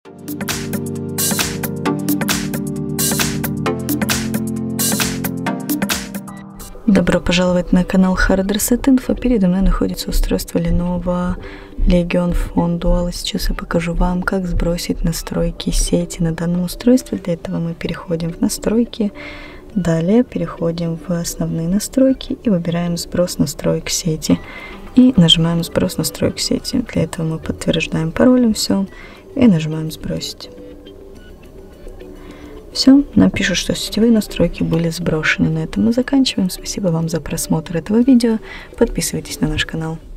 Добро пожаловать на канал Hard Reset Info. Передо мной находится устройство Lenovo Legion Phone Dual. Сейчас я покажу вам, как сбросить настройки сети на данном устройстве. Для этого мы переходим в настройки, далее переходим в основные настройки и выбираем сброс настроек сети. И нажимаем сброс настроек сети. Для этого мы подтверждаем паролем все и нажимаем сбросить. Все, нам пишут, что сетевые настройки были сброшены. На этом мы заканчиваем. Спасибо вам за просмотр этого видео. Подписывайтесь на наш канал.